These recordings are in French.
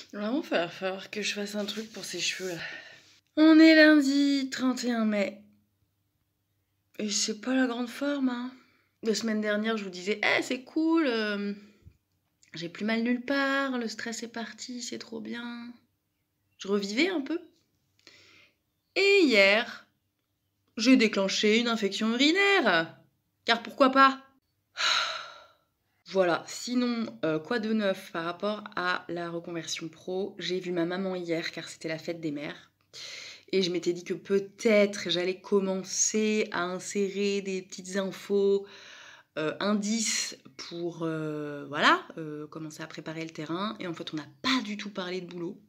Vraiment, il va falloir que je fasse un truc pour ces cheveux là. On est lundi 31 mai. Et c'est pas la grande forme, hein. La semaine dernière, je vous disais, c'est cool, j'ai plus mal nulle part, le stress est parti, c'est trop bien. Je revivais un peu. Et hier, j'ai déclenché une infection urinaire. Car pourquoi pas? Voilà, sinon, quoi de neuf par rapport à la reconversion pro? J'ai vu ma maman hier car c'était la fête des mères. Et je m'étais dit que peut-être j'allais commencer à insérer des petites infos, indices pour voilà, commencer à préparer le terrain. Et en fait, on n'a pas du tout parlé de boulot.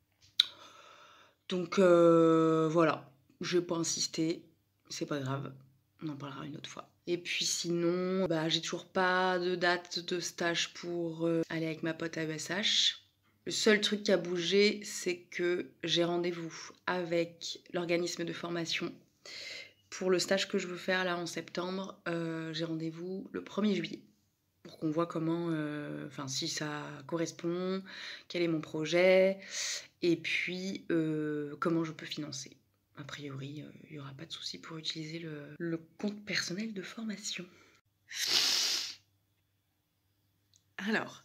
Donc voilà, je vais pas insister, c'est pas grave, on en parlera une autre fois. Et puis sinon, j'ai toujours pas de date de stage pour aller avec ma pote à ESH. Le seul truc qui a bougé, c'est que j'ai rendez-vous avec l'organisme de formation pour le stage que je veux faire là en septembre. J'ai rendez-vous le 1er juillet pour qu'on voit comment, si ça correspond, quel est mon projet, et puis comment je peux financer. A priori, il n'y aura pas de souci pour utiliser le compte personnel de formation. Alors.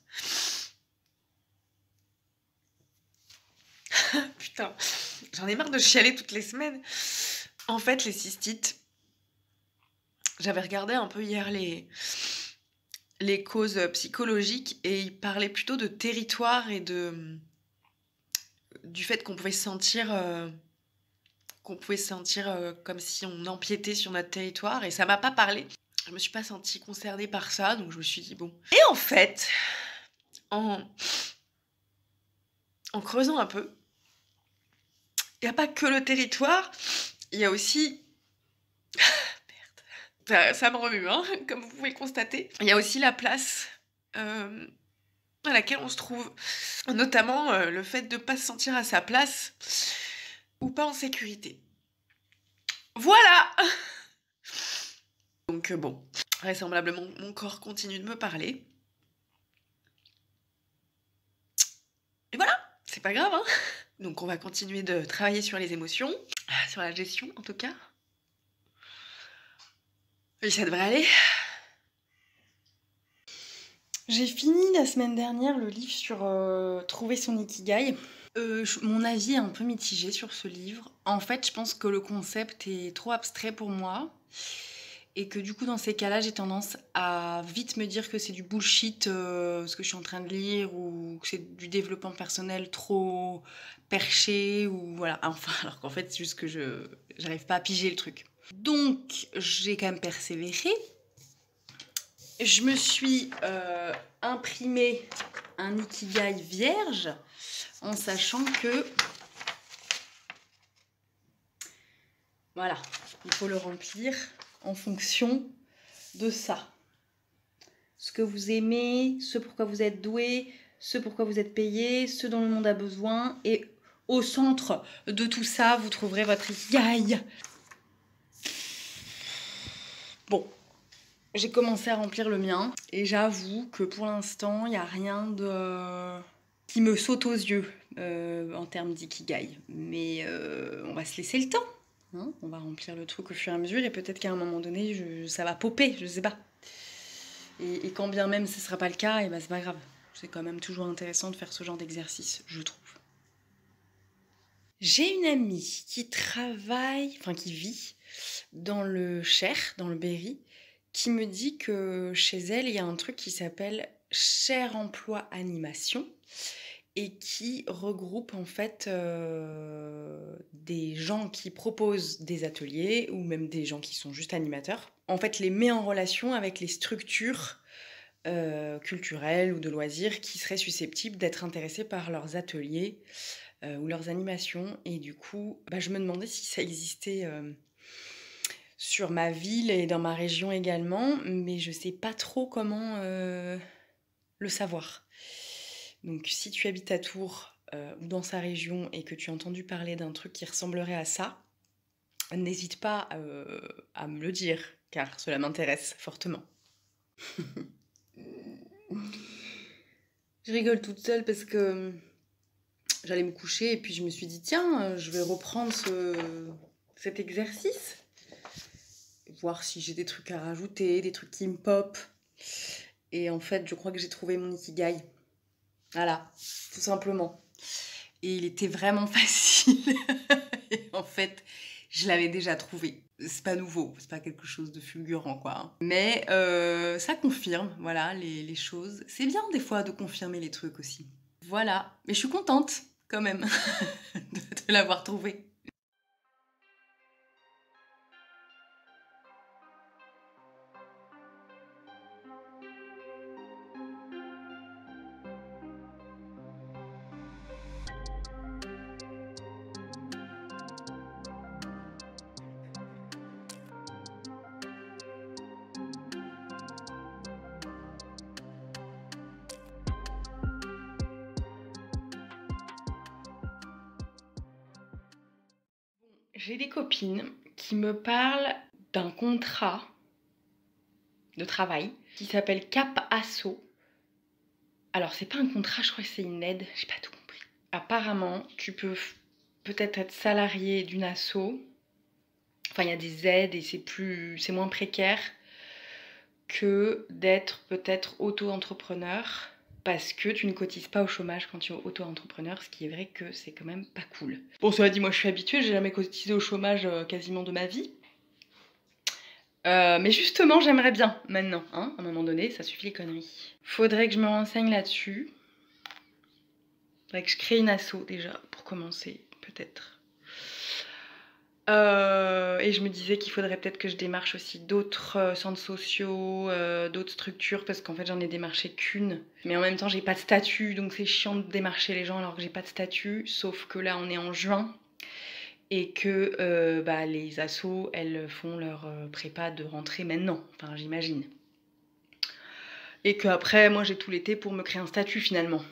Putain, j'en ai marre de chialer toutes les semaines. En fait, les cystites, j'avais regardé un peu hier les causes psychologiques et ils parlaient plutôt de territoire et du fait qu'on pouvait se sentir comme si on empiétait sur notre territoire, et ça m'a pas parlé. Je me suis pas sentie concernée par ça, donc je me suis dit bon. Et en fait, en creusant un peu, il n'y a pas que le territoire, il y a aussi... Merde. Ça me remue, hein, comme vous pouvez le constater. Il y a aussi la place à laquelle on se trouve. Notamment le fait de ne pas se sentir à sa place ou pas en sécurité. Voilà. Donc bon, vraisemblablement, mon corps continue de me parler. Et voilà, c'est pas grave, hein. Donc on va continuer de travailler sur les émotions, sur la gestion en tout cas. Et ça devrait aller. J'ai fini la semaine dernière le livre sur trouver son ikigai. Mon avis est un peu mitigé sur ce livre. En fait, je pense que le concept est trop abstrait pour moi. Et que du coup, dans ces cas-là, j'ai tendance à vite me dire que c'est du bullshit ce que je suis en train de lire, ou que c'est du développement personnel trop perché, ou voilà. Enfin, alors qu'en fait, c'est juste que j'arrive pas à piger le truc. Donc, j'ai quand même persévéré. Je me suis imprimé un ikigai vierge en sachant que voilà, il faut le remplir en fonction de ça. Ce que vous aimez, ce pourquoi vous êtes doué, ce pourquoi vous êtes payé, ce dont le monde a besoin. Et au centre de tout ça, vous trouverez votre ikigai. Bon, j'ai commencé à remplir le mien. Et j'avoue que pour l'instant, il n'y a rien qui me saute aux yeux en termes d'ikigai. Mais on va se laisser le temps. Hein, on va remplir le truc au fur et à mesure. Et peut-être qu'à un moment donné, ça va popper, je sais pas. Et quand bien même ce ne sera pas le cas, et c'est pas grave. C'est quand même toujours intéressant de faire ce genre d'exercice, je trouve. J'ai une amie qui qui vit dans le Cher, dans le Berry, qui me dit que chez elle, il y a un truc qui s'appelle Cher Emploi Animation et qui regroupe en fait des gens qui proposent des ateliers ou même des gens qui sont juste animateurs. En fait, les met en relation avec les structures culturelles ou de loisirs qui seraient susceptibles d'être intéressés par leurs ateliers ou leurs animations. Et du coup, je me demandais si ça existait sur ma ville et dans ma région également, mais je sais pas trop comment le savoir. Donc si tu habites à Tours ou dans sa région et que tu as entendu parler d'un truc qui ressemblerait à ça, n'hésite pas à me le dire, car cela m'intéresse fortement. Je rigole toute seule parce que j'allais me coucher et puis je me suis dit tiens, je vais reprendre cet exercice. Voir si j'ai des trucs à rajouter, des trucs qui me pop. Et en fait, je crois que j'ai trouvé mon ikigai. Voilà, tout simplement. Et il était vraiment facile. Et en fait, je l'avais déjà trouvé. C'est pas nouveau, c'est pas quelque chose de fulgurant, quoi. Hein. Mais ça confirme, voilà, les choses. C'est bien, des fois, de confirmer les trucs aussi. Voilà. Mais je suis contente, quand même, de l'avoir trouvé. J'ai des copines qui me parlent d'un contrat de travail qui s'appelle Cap Asso. Alors, c'est pas un contrat, je crois que c'est une aide, j'ai pas tout compris. Apparemment, tu peux peut-être être salarié d'une asso. Enfin, il y a des aides et c'est moins précaire que d'être peut-être auto-entrepreneur parce que tu ne cotises pas au chômage quand tu es auto-entrepreneur, ce qui est vrai que c'est quand même pas cool. Bon, cela dit, moi je suis habituée, j'ai jamais cotisé au chômage quasiment de ma vie. Mais justement, j'aimerais bien maintenant, hein, à un moment donné, ça suffit les conneries. Faudrait que je me renseigne là-dessus. Faudrait que je crée une asso déjà, pour commencer, peut-être. Et je me disais qu'il faudrait peut-être que je démarche aussi d'autres centres sociaux, d'autres structures, parce qu'en fait j'en ai démarché qu'une. Mais en même temps j'ai pas de statut, donc c'est chiant de démarcher les gens alors que j'ai pas de statut, sauf que là on est en juin, et que les assos, elles font leur prépa de rentrée maintenant, enfin j'imagine. Et qu'après, moi j'ai tout l'été pour me créer un statut finalement.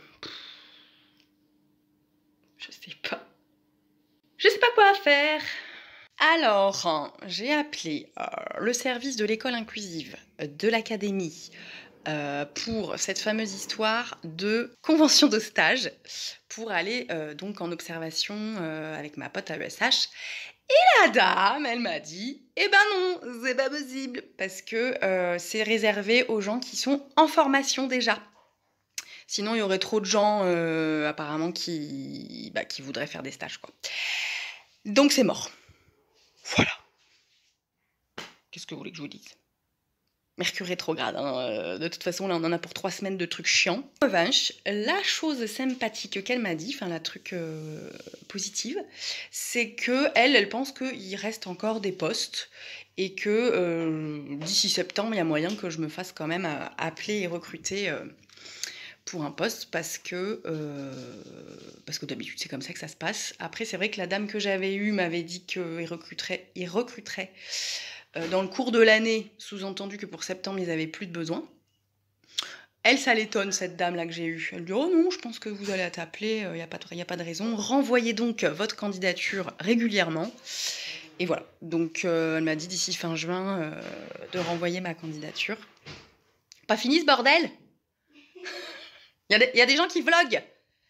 Je sais pas. Je sais pas quoi faire. Alors, j'ai appelé le service de l'école inclusive de l'académie pour cette fameuse histoire de convention de stage pour aller donc en observation avec ma pote à l'ESH. Et la dame, elle m'a dit « Eh ben non, c'est pas possible parce que c'est réservé aux gens qui sont en formation déjà. Sinon, il y aurait trop de gens apparemment qui voudraient faire des stages, quoi. Donc c'est mort. Voilà. Qu'est-ce que vous voulez que je vous dise ? Mercure rétrograde, hein. De toute façon, là, on en a pour 3 semaines de trucs chiants. En revanche, la chose sympathique qu'elle m'a dit, enfin la truc positive, c'est que elle pense qu'il reste encore des postes et que d'ici septembre, il y a moyen que je me fasse quand même appeler et recruter pour un poste parce que d'habitude, c'est comme ça que ça se passe. Après, c'est vrai que la dame que j'avais eue m'avait dit qu'il recruterait dans le cours de l'année, sous-entendu que pour septembre, ils n'avaient plus de besoin. Elle, ça l'étonne, cette dame-là que j'ai eue. Elle dit « Oh non, je pense que vous allez t'appeler, il n'y a pas de raison. Renvoyez donc votre candidature régulièrement. » Et voilà. Donc, elle m'a dit d'ici fin juin de renvoyer ma candidature. Pas fini ce bordel ? Il y a des gens qui vloguent.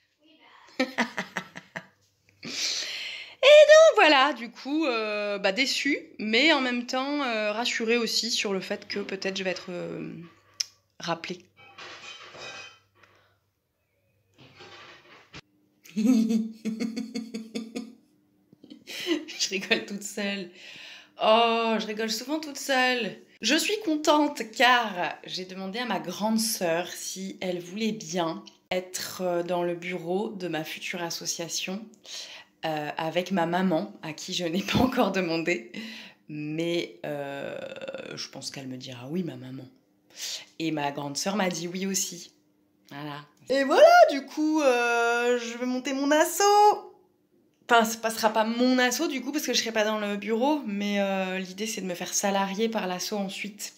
Voilà, du coup, déçue, mais en même temps rassurée aussi sur le fait que peut-être je vais être rappelée. Je rigole toute seule. Oh, je rigole souvent toute seule. Je suis contente car j'ai demandé à ma grande sœur si elle voulait bien être dans le bureau de ma future association. Avec ma maman, à qui je n'ai pas encore demandé. Mais je pense qu'elle me dira oui, ma maman. Et ma grande sœur m'a dit oui aussi. Voilà. Et voilà, du coup, je vais monter mon asso. Enfin, ce sera pas mon asso, du coup, parce que je serai pas dans le bureau. Mais l'idée, c'est de me faire salarier par l'asso ensuite.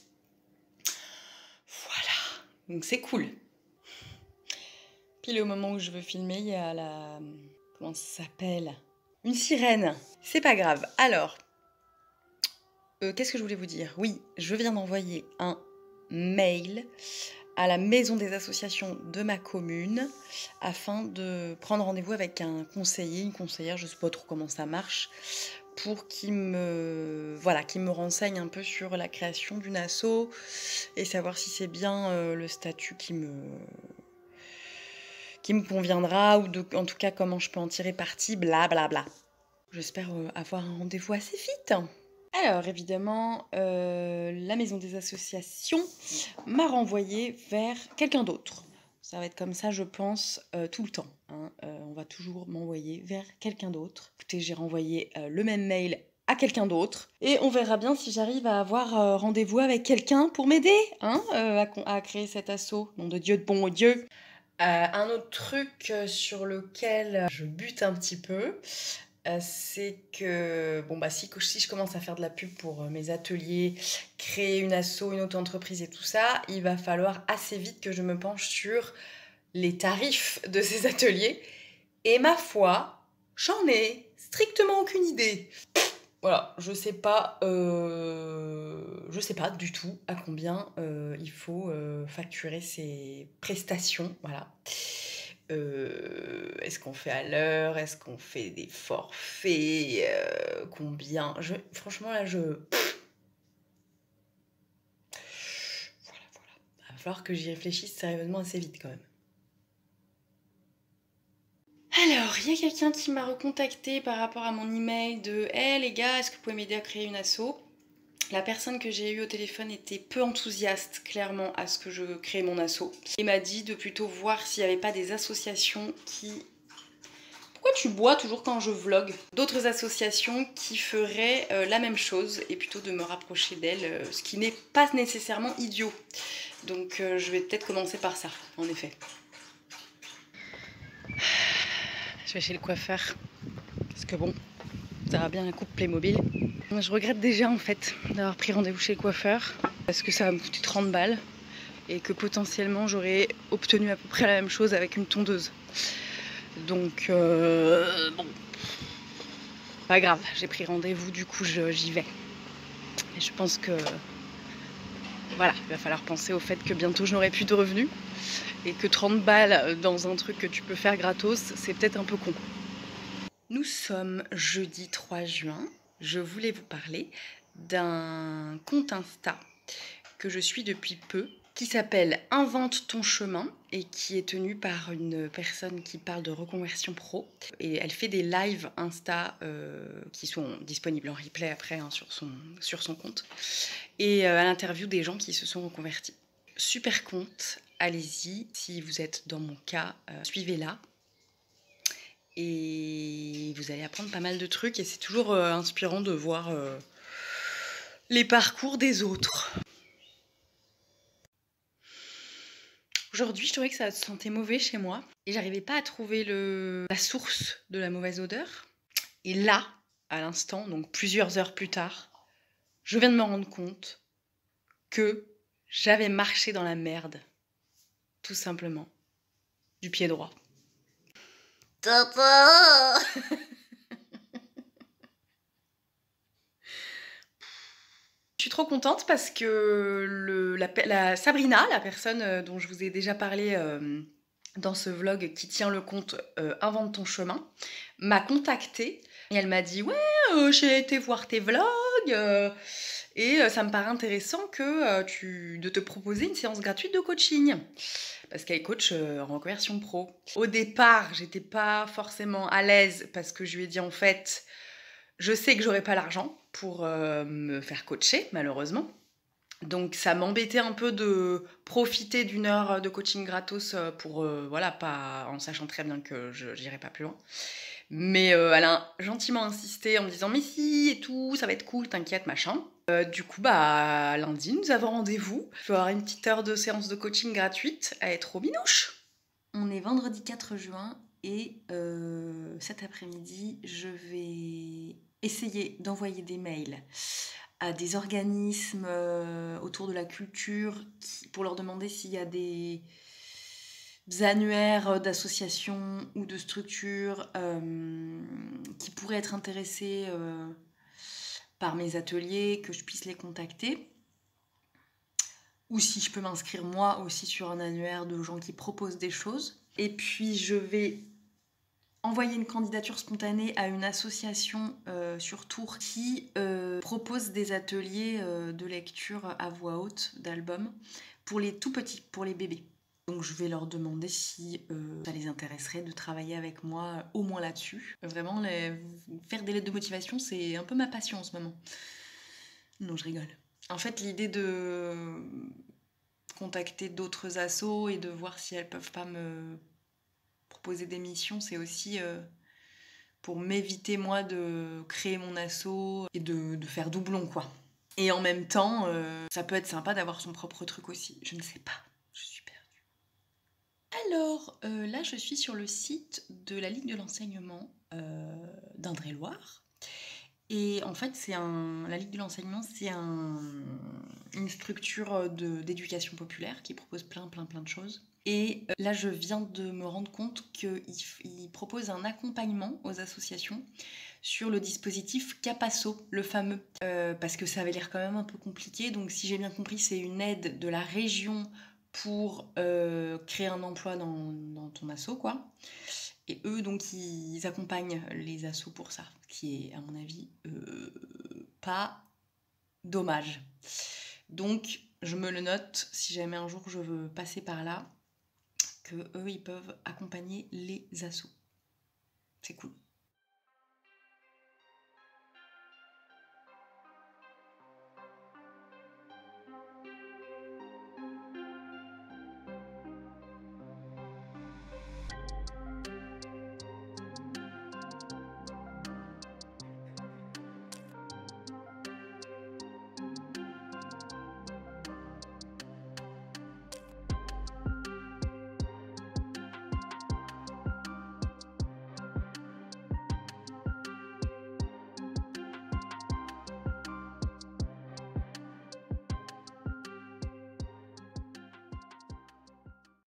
Voilà. Donc, c'est cool. Puis, au moment où je veux filmer, il y a la... Comment ça s'appelle ? Une sirène. C'est pas grave. Alors, qu'est-ce que je voulais vous dire ? Oui, je viens d'envoyer un mail à la maison des associations de ma commune afin de prendre rendez-vous avec un conseiller, une conseillère, je ne sais pas trop comment ça marche, pour qu'il me renseigne un peu sur la création d'une asso et savoir si c'est bien le statut qui me conviendra ou en tout cas comment je peux en tirer parti, blablabla. J'espère avoir un rendez-vous assez vite. Alors évidemment, la maison des associations m'a renvoyée vers quelqu'un d'autre. Ça va être comme ça, je pense, tout le temps. Hein. On va toujours m'envoyer vers quelqu'un d'autre. Écoutez, j'ai renvoyé le même mail à quelqu'un d'autre. Et on verra bien si j'arrive à avoir rendez-vous avec quelqu'un pour m'aider hein, à créer cet asso. Nom de Dieu, de bon Dieu. Un autre truc sur lequel je bute un petit peu, c'est que si je commence à faire de la pub pour mes ateliers, créer une asso, une auto-entreprise et tout ça, il va falloir assez vite que je me penche sur les tarifs de ces ateliers. Et ma foi, j'en ai strictement aucune idée. Voilà, je sais pas du tout à combien il faut facturer ces prestations, voilà. Est-ce qu'on fait à l'heure? Est-ce qu'on fait des forfaits? Combien? Franchement, là, voilà. Il va falloir que j'y réfléchisse sérieusement assez vite, quand même. Alors, il y a quelqu'un qui m'a recontacté par rapport à mon email de « Hey les gars, est-ce que vous pouvez m'aider à créer une asso ?» La personne que j'ai eue au téléphone était peu enthousiaste, clairement, à ce que je crée mon asso. Il m'a dit de plutôt voir s'il n'y avait pas des associations qui... Pourquoi tu bois toujours quand je vlog? D'autres associations qui feraient la même chose et plutôt de me rapprocher d'elles, ce qui n'est pas nécessairement idiot. Donc je vais peut-être commencer par ça, en effet. Je vais chez le coiffeur, parce que bon, ça va bien un couple Playmobil. Je regrette déjà en fait d'avoir pris rendez-vous chez le coiffeur, parce que ça va me coûter 30 balles, et que potentiellement j'aurais obtenu à peu près la même chose avec une tondeuse. Donc bon, pas grave, j'ai pris rendez-vous, du coup j'y vais. Et je pense que voilà, il va falloir penser au fait que bientôt je n'aurai plus de revenus et que 30 balles dans un truc que tu peux faire gratos, c'est peut-être un peu con. Nous sommes jeudi 3 juin. Je voulais vous parler d'un compte Insta que je suis depuis peu, qui s'appelle Invente ton chemin et qui est tenu par une personne qui parle de reconversion pro. Et elle fait des lives Insta qui sont disponibles en replay après hein, sur son compte. Et elle interviewe des gens qui se sont reconvertis. Super compte, allez-y. Si vous êtes dans mon cas, suivez-la. Et vous allez apprendre pas mal de trucs et c'est toujours inspirant de voir les parcours des autres. Aujourd'hui, je trouvais que ça sentait mauvais chez moi et j'arrivais pas à trouver la source de la mauvaise odeur. Et là, à l'instant, donc plusieurs heures plus tard, je viens de me rendre compte que j'avais marché dans la merde, tout simplement, du pied droit. Tata. Je suis trop contente parce que la Sabrina, la personne dont je vous ai déjà parlé dans ce vlog qui tient le compte Invente ton chemin, m'a contactée et elle m'a dit « Ouais, j'ai été voir tes vlogs et ça me paraît intéressant de te proposer une séance gratuite de coaching. » Parce qu'elle est coach en reconversion pro. Au départ, j'étais pas forcément à l'aise parce que je lui ai dit en fait... Je sais que j'aurai pas l'argent pour me faire coacher, malheureusement. Donc ça m'embêtait un peu de profiter d'une heure de coaching gratos pour, voilà, pas en sachant très bien que je n'irai pas plus loin. Mais elle a gentiment insisté en me disant « Mais si, et tout, ça va être cool, t'inquiète, machin. » Du coup, lundi, nous avons rendez-vous. Je vais avoir une petite heure de séance de coaching gratuite. Elle est trop minouche. On est vendredi 4 juin et cet après-midi, je vais essayer d'envoyer des mails à des organismes autour de la culture pour leur demander s'il y a des annuaires d'associations ou de structures qui pourraient être intéressés par mes ateliers, que je puisse les contacter. ou si je peux m'inscrire moi aussi sur un annuaire de gens qui proposent des choses. Et puis je vais envoyer une candidature spontanée à une association sur Tours qui propose des ateliers de lecture à voix haute d'albums pour les tout petits, pour les bébés. Donc je vais leur demander si ça les intéresserait de travailler avec moi au moins là-dessus. Vraiment, faire des lettres de motivation, c'est un peu ma passion en ce moment. Non, je rigole. En fait, l'idée de contacter d'autres assos et de voir si elles peuvent pas me proposer des missions, c'est aussi pour m'éviter moi de créer mon asso et de faire doublon, quoi. Et en même temps, ça peut être sympa d'avoir son propre truc aussi. Je ne sais pas, je suis perdue. Alors, là, je suis sur le site de la Ligue de l'enseignement d'Indre-et-Loire. Et en fait, la Ligue de l'enseignement, c'est une structure d'éducation populaire qui propose plein de choses. Et là, je viens de me rendre compte qu'il propose un accompagnement aux associations sur le dispositif Capasso, le fameux. Parce que ça avait l'air quand même un peu compliqué. Donc, si j'ai bien compris, c'est une aide de la région pour créer un emploi dans ton asso, quoi. Et eux, donc, ils accompagnent les assos pour ça, ce qui est, à mon avis, pas dommage. Donc, je me le note, si jamais un jour je veux passer par là, que eux, ils peuvent accompagner les assos. C'est cool.